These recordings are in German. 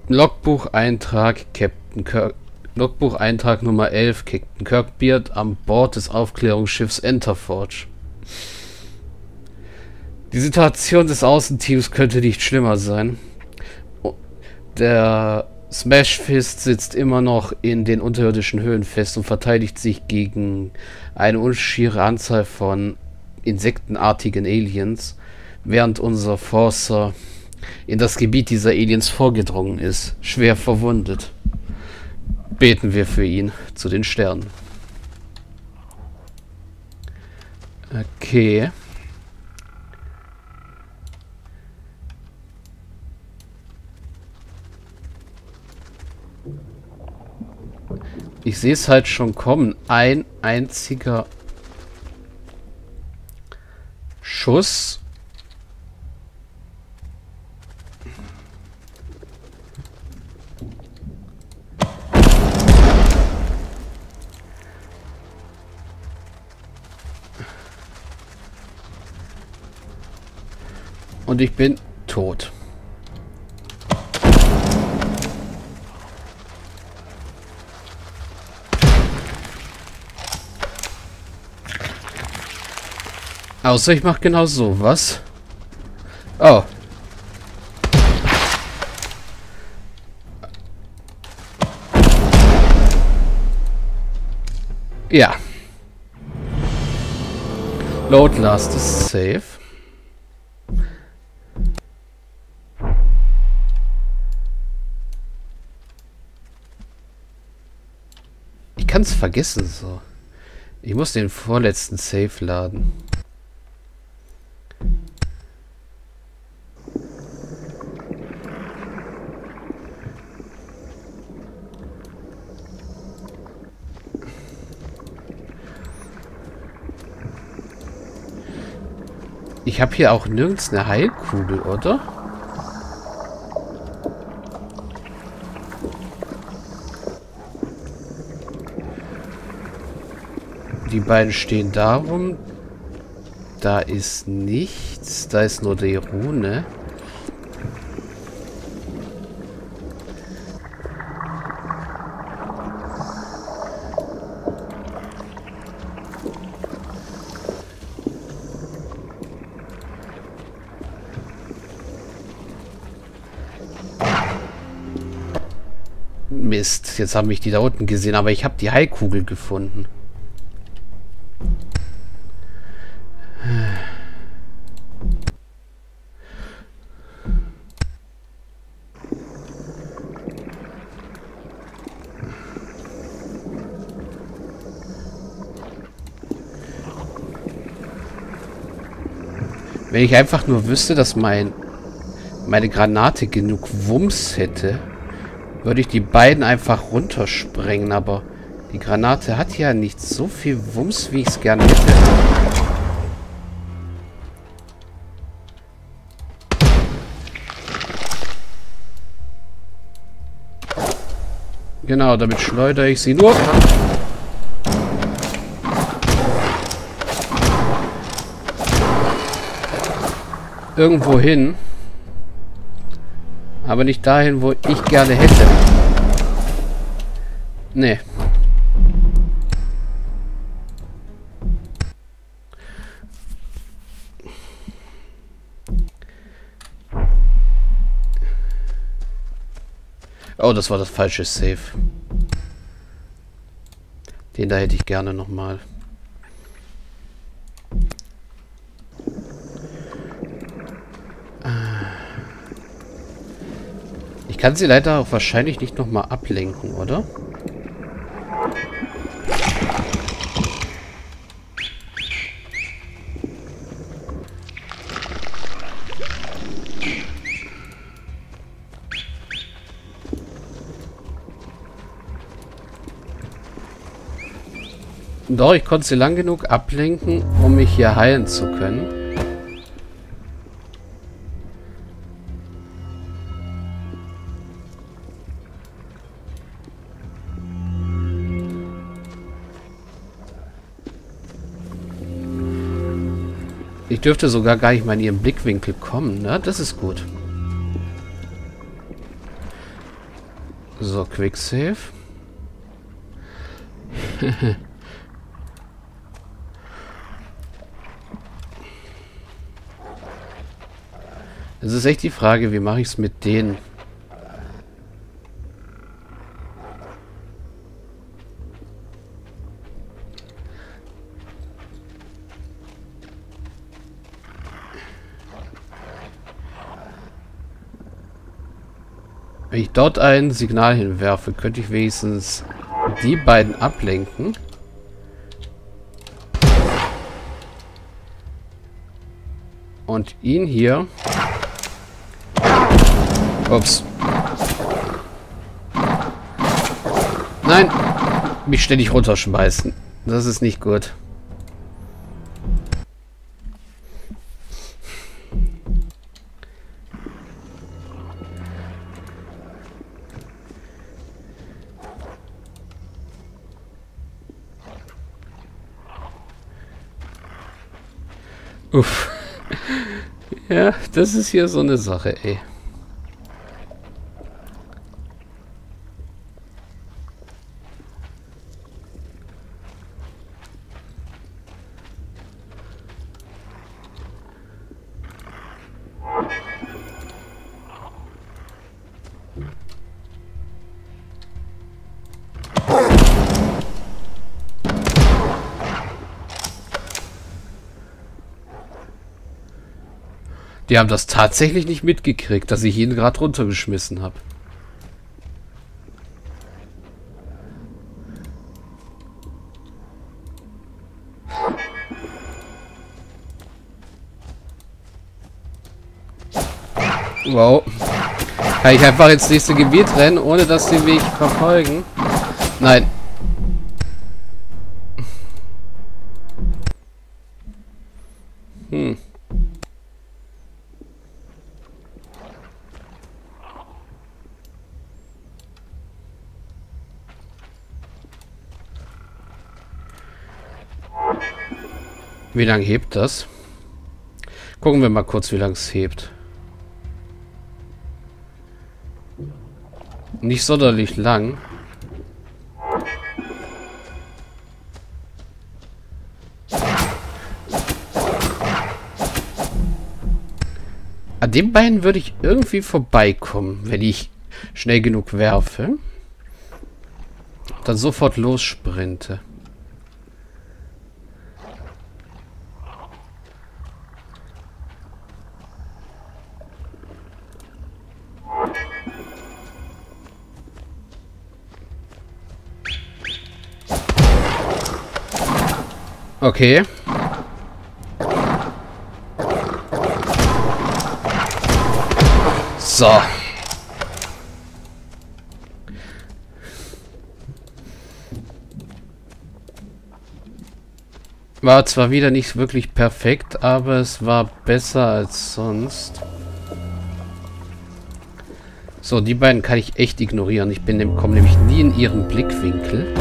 Logbucheintrag Captain Kirk. Logbucheintrag Nummer 11, Captain Kirkbeard an Bord des Aufklärungsschiffs Enterforge. Die Situation des Außenteams könnte nicht schlimmer sein. Der Smash Fist sitzt immer noch in den unterirdischen Höhlen fest und verteidigt sich gegen eine unschiere Anzahl von insektenartigen Aliens, während unser Forcer in das Gebiet dieser Aliens vorgedrungen ist, schwer verwundet. Beten wir für ihn zu den Sternen. Okay. Ich sehe es halt schon kommen. Ein einziger Schuss. Und ich bin tot. Außer ich mache genau sowas. Oh. Ja. Load last ist safe. Ich kann es vergessen so. Ich muss den vorletzten Save laden. Ich habe hier auch nirgends eine Heilkugel, oder? Die beiden stehen darum. Da ist nichts. Da ist nur die Rune. Mist, jetzt haben mich die da unten gesehen, aber ich habe die Heilkugel gefunden. Wenn ich einfach nur wüsste, dass meine Granate genug Wumms hätte, würde ich die beiden einfach runtersprengen, aber die Granate hat ja nicht so viel Wumms, wie ich es gerne hätte. Genau, damit schleudere ich sie nur irgendwo hin. Aber nicht dahin, wo ich gerne hätte. Nee. Oh, das war das falsche Save. Den da hätte ich gerne nochmal. Ich kann sie leider auch wahrscheinlich nicht nochmal ablenken, oder? Doch, ich konnte sie lang genug ablenken, um mich hier heilen zu können. Ich dürfte sogar gar nicht mal in ihren Blickwinkel kommen, ne? Das ist gut. So, Quick Save. Es ist echt die Frage, wie mache ich es mit denen? Wenn ich dort ein Signal hinwerfe, könnte ich wenigstens die beiden ablenken. Und ihn hier. Ups. Nein! Mich ständig runterschmeißen. Das ist nicht gut. Uff. Ja, das ist hier so eine Sache, ey. Die haben das tatsächlich nicht mitgekriegt, dass ich ihn gerade runtergeschmissen habe. Wow. Kann ich einfach ins nächste Gebiet rennen, ohne dass sie mich verfolgen? Nein. Hm. Wie lange hebt das? Gucken wir mal kurz, wie lange es hebt. Nicht sonderlich lang. An den beiden würde ich irgendwie vorbeikommen, wenn ich schnell genug werfe. Dann sofort lossprinte. Okay. So. War zwar wieder nicht wirklich perfekt, aber es war besser als sonst. So, die beiden kann ich echt ignorieren. Ich komme nämlich nie in ihren Blickwinkel.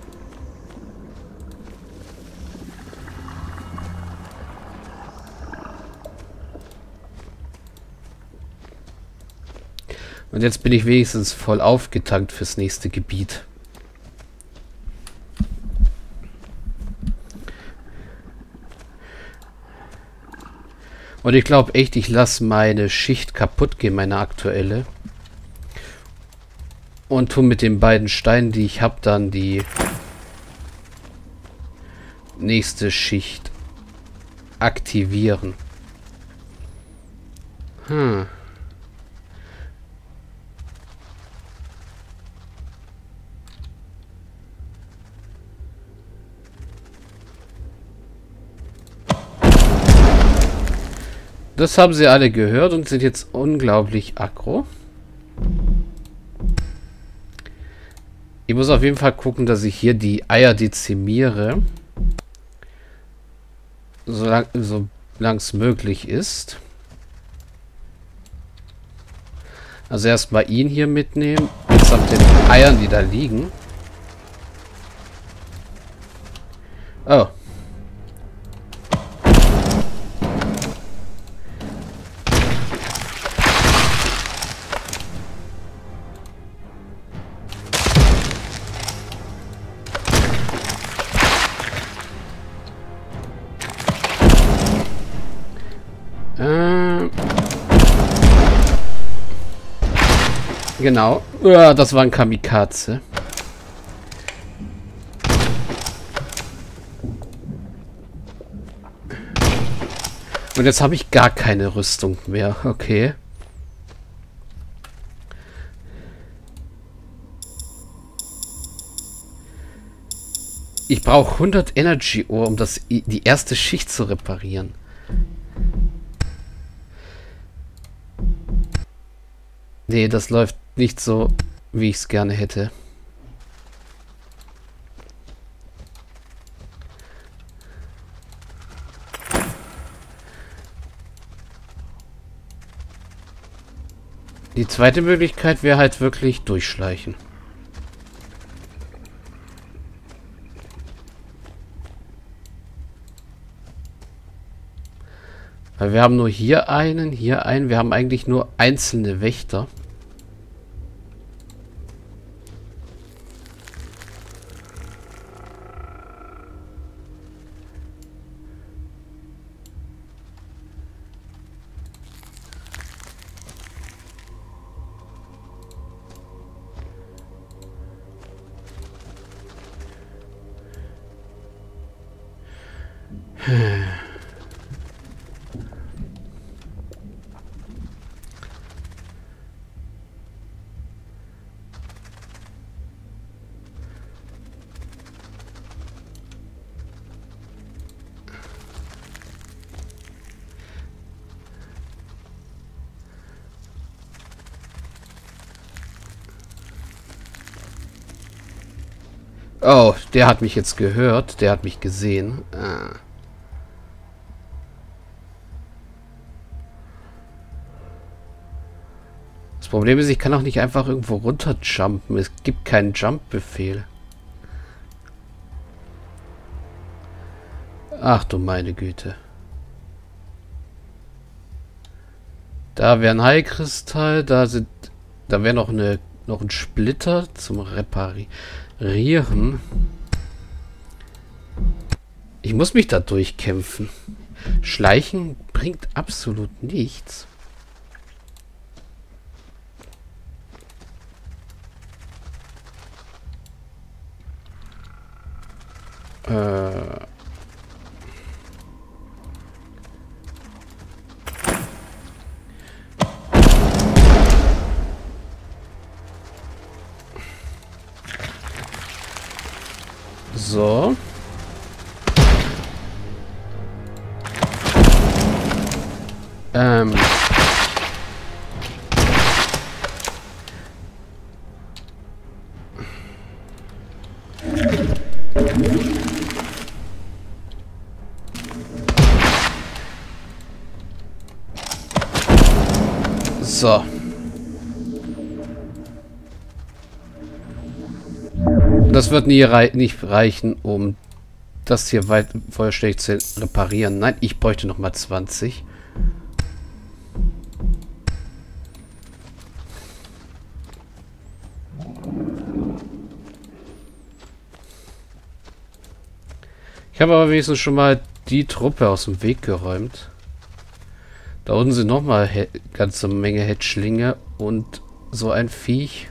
Und jetzt bin ich wenigstens voll aufgetankt fürs nächste Gebiet. Und ich glaube echt, ich lasse meine Schicht kaputt gehen, meine aktuelle. Und tu mit den beiden Steinen, die ich habe, dann die nächste Schicht aktivieren. Hm. Das haben sie alle gehört und sind jetzt unglaublich aggro. Ich muss auf jeden Fall gucken, dass ich hier die Eier dezimiere. Solange es möglich ist. Also erstmal ihn hier mitnehmen. Samt den Eiern, die da liegen. Oh. Genau. Ja, das war ein Kamikaze. Und jetzt habe ich gar keine Rüstung mehr. Okay. Ich brauche 100 Energy Ore, um die erste Schicht zu reparieren. Nee, das läuft nicht so, wie ich es gerne hätte. Die zweite Möglichkeit wäre halt wirklich durchschleichen. Weil wir haben nur hier einen, wir haben eigentlich nur einzelne Wächter. Oh, der hat mich jetzt gehört. Der hat mich gesehen. Ah. Das Problem ist, ich kann auch nicht einfach irgendwo runterjumpen. Es gibt keinen Jump-Befehl. Ach du meine Güte. Da wäre ein Heilkristall. Da wäre noch ein Splitter zum Reparieren. Ich muss mich da durchkämpfen. Schleichen bringt absolut nichts. So. So. Das wird nicht reichen, um das hier vollständig zu reparieren. Nein, ich bräuchte noch mal 20. Ich habe aber wenigstens schon mal die Truppe aus dem Weg geräumt. Da unten sind noch mal ganze Menge Hätschlinge und so ein Viech.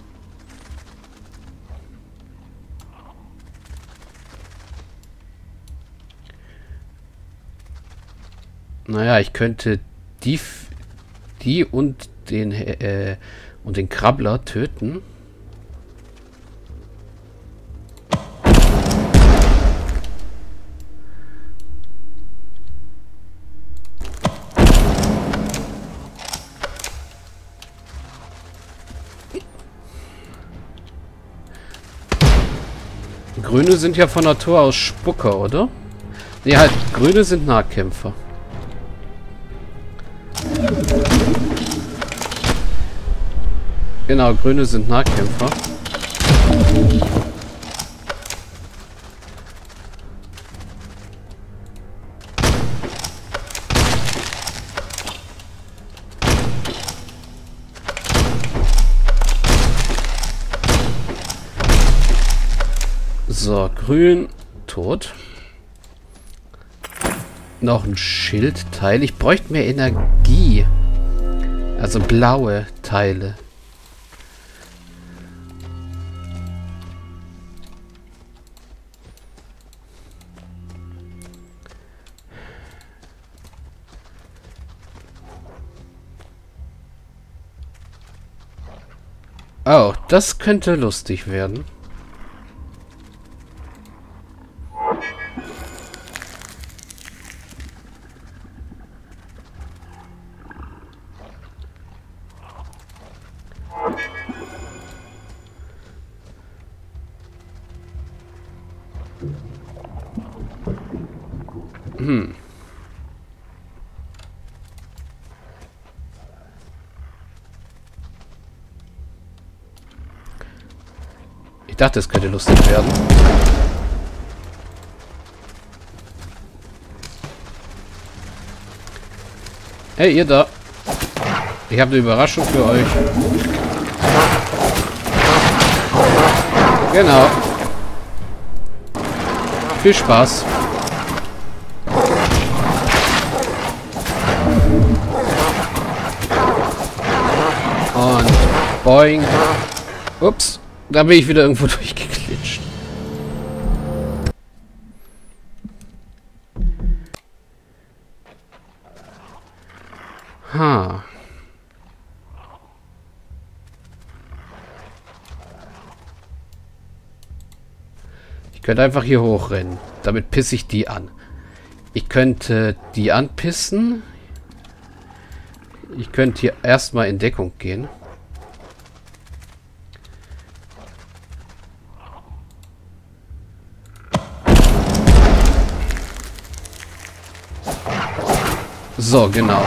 Naja, ich könnte die und den Krabbler töten. Grüne sind ja von Natur aus Spucker, oder? Ne, halt, Grüne sind Nahkämpfer. Genau, Grüne sind Nahkämpfer. So, grün, tot. Noch ein Schildteil. Ich bräuchte mehr Energie. Also blaue Teile. Oh, das könnte lustig werden. Ich dachte, es könnte lustig werden. Hey, ihr da. Ich habe eine Überraschung für euch. Genau. Viel Spaß. Und boing. Ups. Da bin ich wieder irgendwo durchgeklitscht. Ha. Ich könnte einfach hier hochrennen. Damit pisse ich die an. Ich könnte die anpissen. Ich könnte hier erstmal in Deckung gehen. So, genau.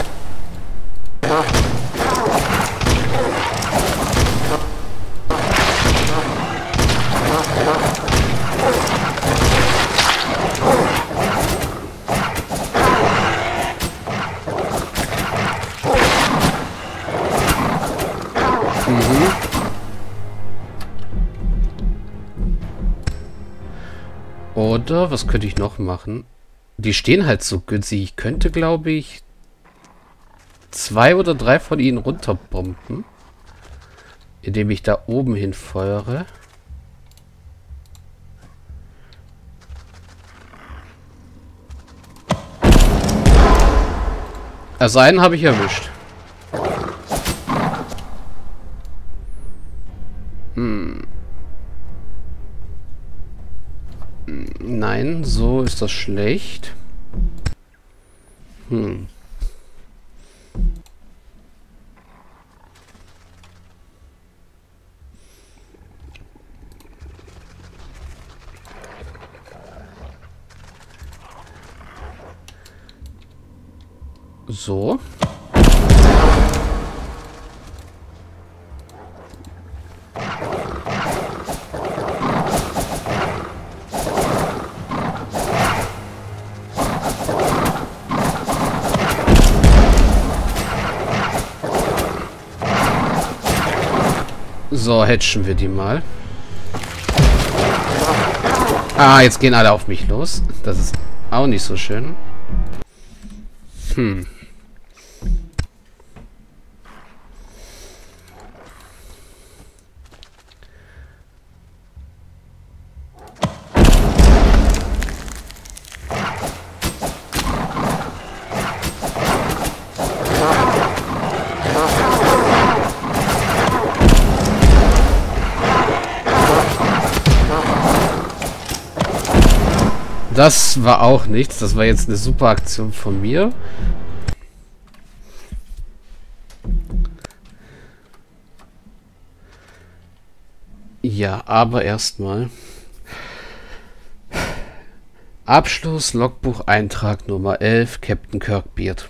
Oder, was könnte ich noch machen? Die stehen halt so günstig. Ich könnte, glaube ich, 2 oder 3 von ihnen runterbomben. Indem ich da oben hin feuere. Also einen habe ich erwischt. Nein, so ist das schlecht. So. So, hatchen wir die mal. Ah, jetzt gehen alle auf mich los. Das ist auch nicht so schön. Das war auch nichts. Das war jetzt eine super Aktion von mir. Ja, aber erstmal. Abschluss, Logbuch, Eintrag Nummer 11, Captain Kirkbeard.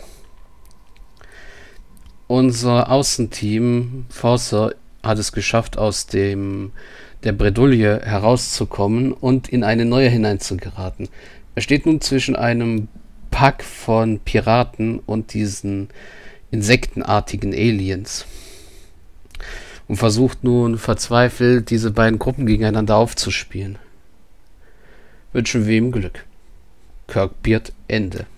Unser Außenteam, Forcer, hat es geschafft, aus der Bredouille herauszukommen und in eine neue hineinzugeraten. Er steht nun zwischen einem Pack von Piraten und diesen insektenartigen Aliens und versucht nun verzweifelt, diese beiden Gruppen gegeneinander aufzuspielen. Wünschen wir ihm Glück. Kirkbeard, Ende.